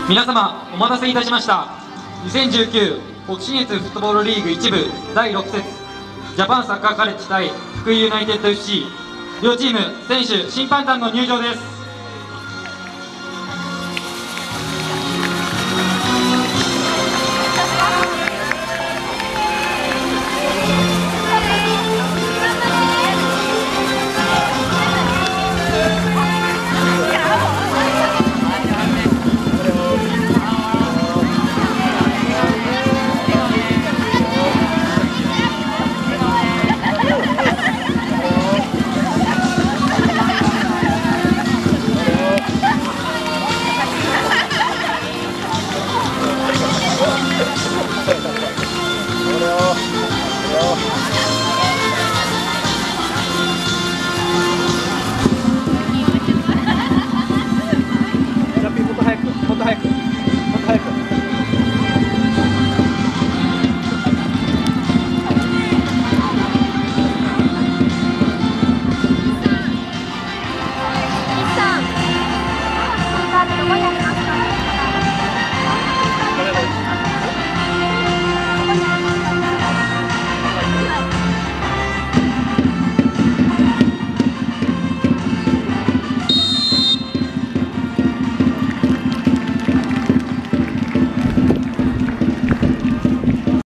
皆様お待たせいたしました。2019北信越フットボールリーグ1部第6節ジャパンサッカーカレッジ対福井ユナイテッド FC、 両チーム選手審判団の入場です。